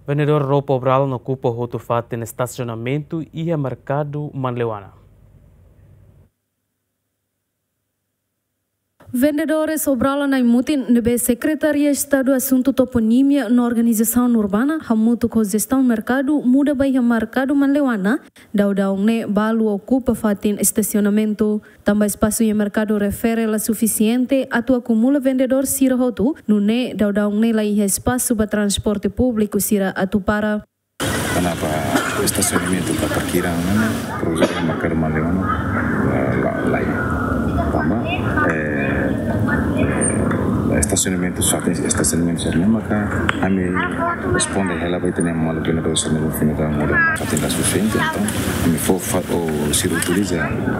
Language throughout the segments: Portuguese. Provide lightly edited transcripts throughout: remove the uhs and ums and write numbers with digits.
Vendedor roupa obral no ocupa outro fato no estacionamento e a mercado Manleuana. Vendedores obrala na imutin nebe Secretaria Estado Assunto Toponímia na Organização Urbana hamutu com gestão mercado muda baia mercado Manleuana daudau ne balu ocupa fatin estacionamento também espaço e mercado refere la suficiente atu acumula vendedor sira hotu no ne daudau ne la espaço para transporte público sira atu para Kenapa estacionamento para parkiran projeto mercado Manleuana lain tambah estacionamento só tem estacionamento só maka kami responde ela vai ter uma vendedor só no fim da moda fatin da suficiente então kami o se utiliza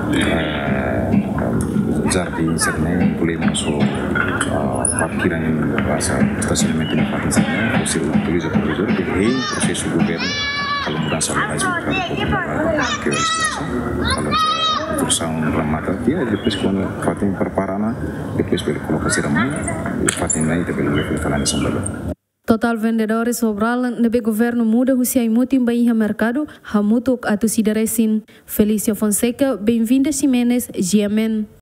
jardim serné boleh masuk parkiran yang rasa estacionamento no fatin serné o se utiliza provisor de processo governo kalau mudah salah aja que kalau urusan ramata dia depois quando fatin perparana depois pelo colocação ramai fatin naik pelo level falando sambalo. Total vendedores sobral nebe governo muda husiai mutim baia mercado hamutuk atu sidaresin Felicio Fonseca bem-vinda Ximenes GMN.